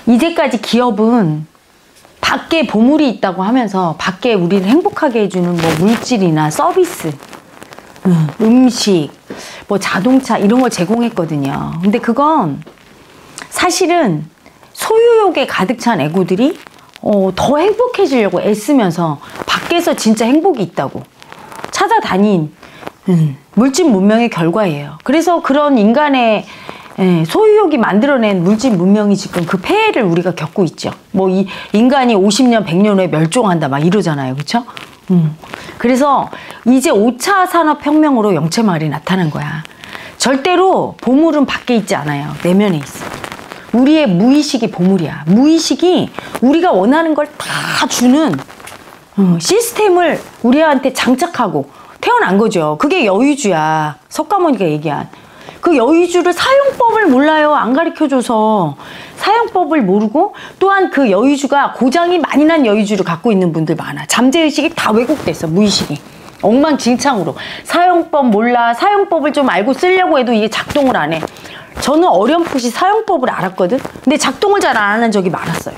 이제까지 기업은 밖에 보물이 있다고 하면서 밖에 우리를 행복하게 해주는 뭐 물질이나 서비스, 음식, 뭐 자동차 이런 걸 제공했거든요. 근데 그건 사실은 소유욕에 가득 찬 에고들이 더 행복해지려고 애쓰면서 밖에서 진짜 행복이 있다고 찾아다닌 물질 문명의 결과예요. 그래서 그런 인간의 소유욕이 만들어낸 물질 문명이 지금 그 폐해를 우리가 겪고 있죠. 뭐 이 인간이 50년, 100년 후에 멸종한다 막 이러잖아요. 그쵸? 그래서 이제 5차 산업혁명으로 영체마을이 나타난 거야. 절대로 보물은 밖에 있지 않아요. 내면에 있어. 우리의 무의식이 보물이야. 무의식이 우리가 원하는 걸 다 주는 시스템을 우리한테 장착하고 태어난 거죠. 그게 여의주야. 석가모니가 얘기한. 그 여의주를 사용법을 몰라요. 안 가르쳐줘서. 사용법을 모르고 또한 그 여의주가 고장이 많이 난 여의주를 갖고 있는 분들 많아. 잠재의식이 다 왜곡됐어. 무의식이. 엉망진창으로. 사용법 몰라. 사용법을 좀 알고 쓰려고 해도 이게 작동을 안 해. 저는 어렴풋이 사용법을 알았거든. 근데 작동을 잘 안 하는 적이 많았어요.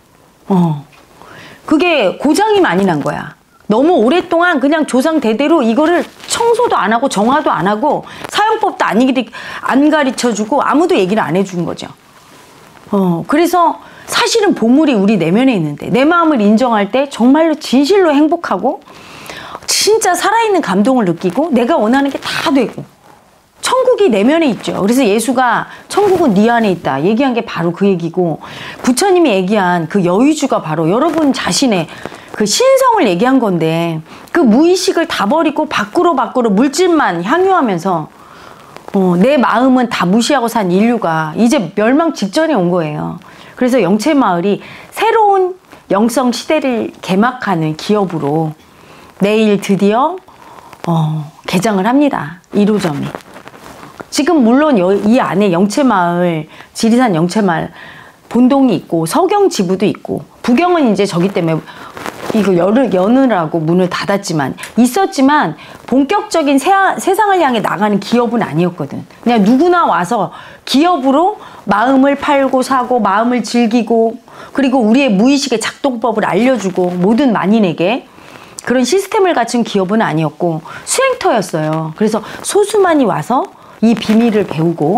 그게 고장이 많이 난 거야. 너무 오랫동안 그냥 조상 대대로 이거를 청소도 안 하고 정화도 안 하고 사용법도 안 가르쳐주고 아무도 얘기를 안 해준 거죠. 그래서 사실은 보물이 우리 내면에 있는데 내 마음을 인정할 때 정말로 진실로 행복하고 진짜 살아있는 감동을 느끼고 내가 원하는 게 다 되고 천국이 내면에 있죠. 그래서 예수가 천국은 네 안에 있다 얘기한 게 바로 그 얘기고 부처님이 얘기한 그 여의주가 바로 여러분 자신의 그 신성을 얘기한 건데 그 무의식을 다 버리고 밖으로 물질만 향유하면서 내 마음은 다 무시하고 산 인류가 이제 멸망 직전에 온 거예요. 그래서 영체마을이 새로운 영성 시대를 개막하는 기업으로 내일 드디어 개장을 합니다. 1호점이. 지금 물론 이 안에 영체마을, 지리산 영체마을 본동이 있고 서경지부도 있고 부경은 이제 저기 때문에 이거 여느라고 문을 닫았지만 있었지만 본격적인 세상을 향해 나가는 기업은 아니었거든. 그냥 누구나 와서 기업으로 마음을 팔고 사고 마음을 즐기고 그리고 우리의 무의식의 작동법을 알려주고 모든 만인에게 그런 시스템을 갖춘 기업은 아니었고 수행터였어요. 그래서 소수만이 와서 이 비밀을 배우고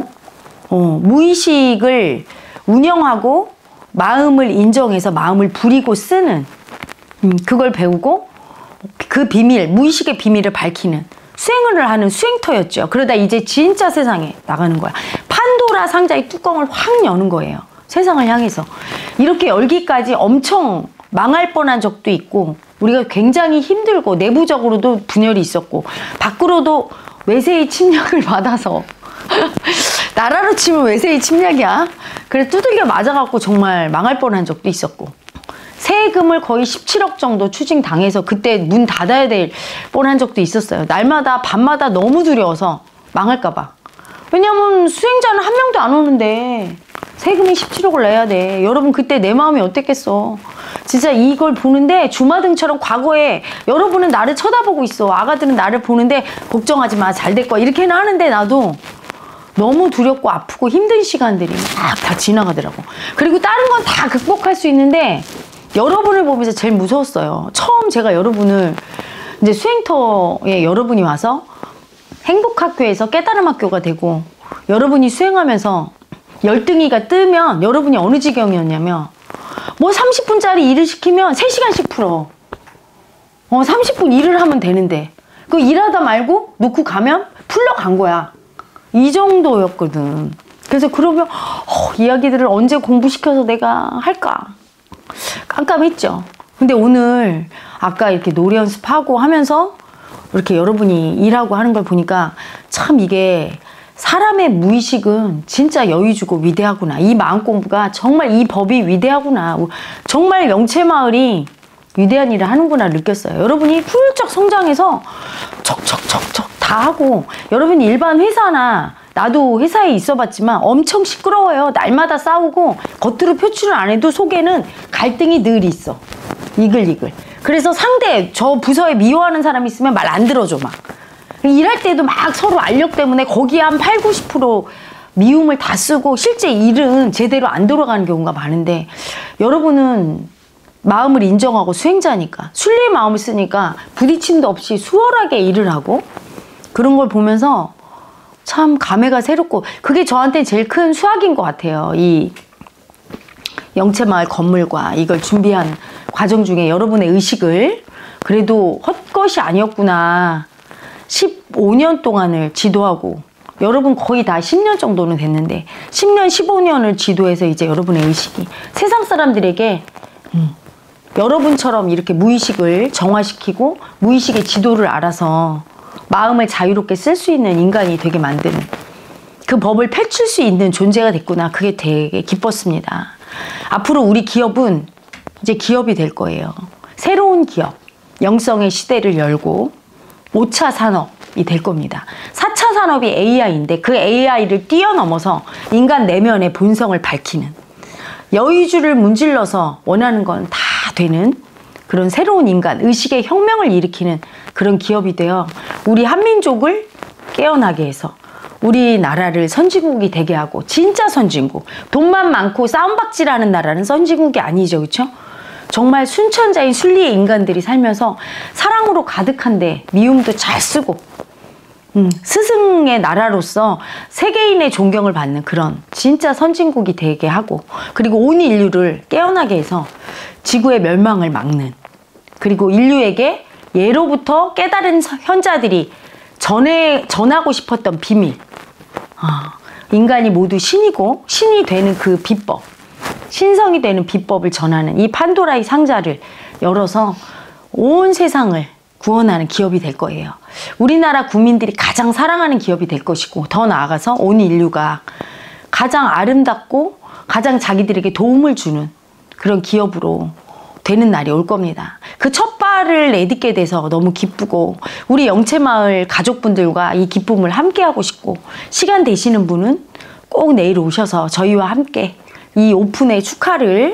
무의식을 운영하고 마음을 인정해서 마음을 부리고 쓰는 그걸 배우고 그 비밀, 무의식의 비밀을 밝히는 수행을 하는 수행터였죠. 그러다 이제 진짜 세상에 나가는 거야. 판도라 상자의 뚜껑을 확 여는 거예요. 세상을 향해서. 이렇게 열기까지 엄청 망할 뻔한 적도 있고 우리가 굉장히 힘들고 내부적으로도 분열이 있었고 밖으로도 외세의 침략을 받아서 나라로 치면 외세의 침략이야. 그래서 두들겨 맞아갖고 정말 망할 뻔한 적도 있었고 세금을 거의 17억 정도 추징당해서 그때 문 닫아야 될 뻔한 적도 있었어요. 날마다 밤마다 너무 두려워서 망할까봐. 왜냐면 수행자는 한 명도 안 오는데 세금이 17억을 내야 돼. 여러분 그때 내 마음이 어땠겠어. 진짜 이걸 보는데 주마등처럼 과거에 여러분은 나를 쳐다보고 있어. 아가들은 나를 보는데 걱정하지 마. 잘 될 거야. 이렇게는 하는데 나도 너무 두렵고 아프고 힘든 시간들이 막 다 지나가더라고. 그리고 다른 건 다 극복할 수 있는데 여러분을 보면서 제일 무서웠어요. 처음 제가 여러분을 이제 수행터에 여러분이 와서 행복학교에서 깨달음학교가 되고 여러분이 수행하면서 열등이가 뜨면 여러분이 어느 지경이었냐면 뭐 30분짜리 일을 시키면 3시간씩 풀어. 30분 일을 하면 되는데 그 일하다 말고 놓고 가면 풀러간 거야. 이 정도였거든. 그래서 그러면 이야기들을 언제 공부시켜서 내가 할까 깜깜했죠. 근데 오늘 아까 이렇게 노래 연습하고 하면서 이렇게 여러분이 일하고 하는 걸 보니까 참 이게 사람의 무의식은 진짜 여의주고 위대하구나. 이 마음 공부가 정말 이 법이 위대하구나. 정말 영체마을이 위대한 일을 하는구나 느꼈어요. 여러분이 훌쩍 성장해서 척척척척 다 하고 여러분이 일반 회사나 나도 회사에 있어봤지만 엄청 시끄러워요. 날마다 싸우고 겉으로 표출을 안 해도 속에는 갈등이 늘 있어. 이글이글. 그래서 상대 저 부서에 미워하는 사람이 있으면 말 안 들어줘 막. 일할 때도 막 서로 알력 때문에 거기에 한 8, 90% 미움을 다 쓰고 실제 일은 제대로 안 돌아가는 경우가 많은데, 여러분은 마음을 인정하고 수행자니까, 순리의 마음을 쓰니까 부딪힘도 없이 수월하게 일을 하고, 그런 걸 보면서 참 감회가 새롭고, 그게 저한테 제일 큰 수확인 것 같아요. 이 영채마을 건물과 이걸 준비한 과정 중에 여러분의 의식을, 그래도 헛것이 아니었구나. 15년 동안을 지도하고, 여러분 거의 다 10년 정도는 됐는데 10년, 15년을 지도해서 이제 여러분의 의식이 세상 사람들에게 여러분처럼 이렇게 무의식을 정화시키고 무의식의 지도를 알아서 마음을 자유롭게 쓸 수 있는 인간이 되게 만드는, 그 법을 펼칠 수 있는 존재가 됐구나. 그게 되게 기뻤습니다. 앞으로 우리 기업은 이제 기업이 될 거예요. 새로운 기업, 영성의 시대를 열고 5차 산업이 될 겁니다. 4차 산업이 AI인데 그 AI를 뛰어넘어서 인간 내면의 본성을 밝히는, 여의주를 문질러서 원하는 건 다 되는 그런 새로운 인간, 의식의 혁명을 일으키는 그런 기업이 되어 우리 한민족을 깨어나게 해서 우리나라를 선진국이 되게 하고, 진짜 선진국, 돈만 많고 싸움박질하는 나라는 선진국이 아니죠. 그렇죠? 정말 순천자인 순리의 인간들이 살면서 사랑으로 가득한데 미움도 잘 쓰고, 스승의 나라로서 세계인의 존경을 받는 그런 진짜 선진국이 되게 하고, 그리고 온 인류를 깨어나게 해서 지구의 멸망을 막는, 그리고 인류에게 예로부터 깨달은 현자들이 전하고 싶었던 비밀, 인간이 모두 신이고 신이 되는 그 비법, 신성이 되는 비법을 전하는 이 판도라의 상자를 열어서 온 세상을 구원하는 기업이 될 거예요. 우리나라 국민들이 가장 사랑하는 기업이 될 것이고, 더 나아가서 온 인류가 가장 아름답고 가장 자기들에게 도움을 주는 그런 기업으로 되는 날이 올 겁니다. 그 첫 발을 내딛게 돼서 너무 기쁘고, 우리 영채마을 가족분들과 이 기쁨을 함께 하고 싶고, 시간 되시는 분은 꼭 내일 오셔서 저희와 함께 이 오픈의 축하를,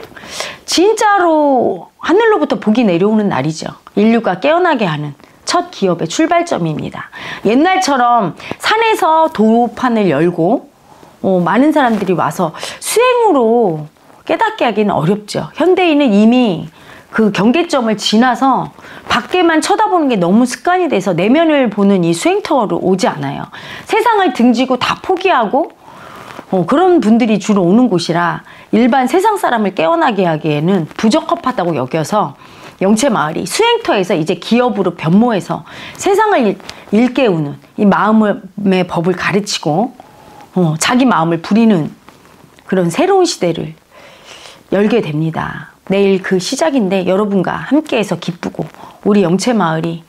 진짜로 하늘로부터 복이 내려오는 날이죠. 인류가 깨어나게 하는 첫 기업의 출발점입니다. 옛날처럼 산에서 도판을 열고 많은 사람들이 와서 수행으로 깨닫게 하기는 어렵죠. 현대인은 이미 그 경계점을 지나서 밖에만 쳐다보는 게 너무 습관이 돼서 내면을 보는 이 수행터로 오지 않아요. 세상을 등지고 다 포기하고 그런 분들이 주로 오는 곳이라 일반 세상 사람을 깨어나게 하기에는 부적합하다고 여겨서 영채마을이 수행터에서 이제 기업으로 변모해서 세상을 일깨우는 이 마음의 법을 가르치고 자기 마음을 부리는 그런 새로운 시대를 열게 됩니다. 내일 그 시작인데 여러분과 함께해서 기쁘고, 우리 영채마을이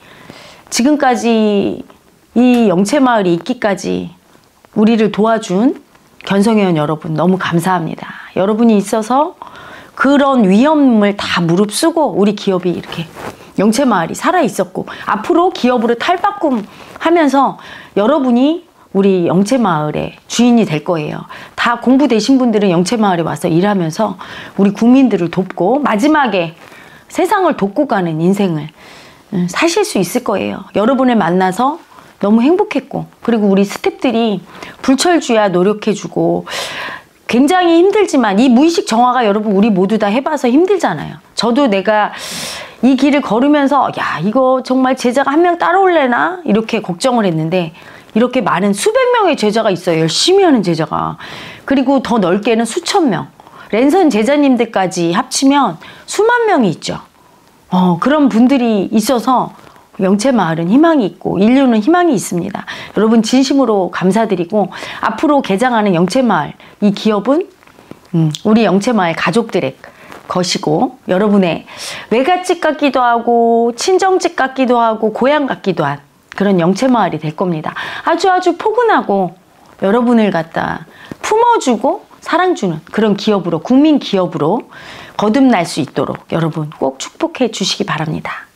지금까지 이 영채마을이 있기까지 우리를 도와준 견성회원 여러분 너무 감사합니다. 여러분이 있어서 그런 위험을 다 무릅쓰고 우리 기업이 이렇게 영채마을이 살아있었고, 앞으로 기업으로 탈바꿈하면서 여러분이 우리 영채마을의 주인이 될 거예요. 다 공부되신 분들은 영채마을에 와서 일하면서 우리 국민들을 돕고 마지막에 세상을 돕고 가는 인생을 사실 수 있을 거예요. 여러분을 만나서 너무 행복했고, 그리고 우리 스태프들이 불철주야 노력해주고, 굉장히 힘들지만 이 무의식 정화가 여러분 우리 모두 다 해봐서 힘들잖아요. 저도 내가 이 길을 걸으면서 야, 이거 정말 제자가 한 명 따라올래나 이렇게 걱정을 했는데, 이렇게 많은 수백 명의 제자가 있어요. 열심히 하는 제자가. 그리고 더 넓게는 수천 명, 랜선 제자님들까지 합치면 수만 명이 있죠. 그런 분들이 있어서 영채마을은 희망이 있고 인류는 희망이 있습니다. 여러분 진심으로 감사드리고, 앞으로 개장하는 영채마을 이 기업은 우리 영채마을 가족들의 것이고, 여러분의 외갓집 같기도 하고 친정집 같기도 하고 고향 같기도 한 그런 영채마을이 될 겁니다. 아주 포근하고 여러분을 갖다 품어주고 사랑 주는 그런 기업으로, 국민 기업으로 거듭날 수 있도록 여러분 꼭 축복해 주시기 바랍니다.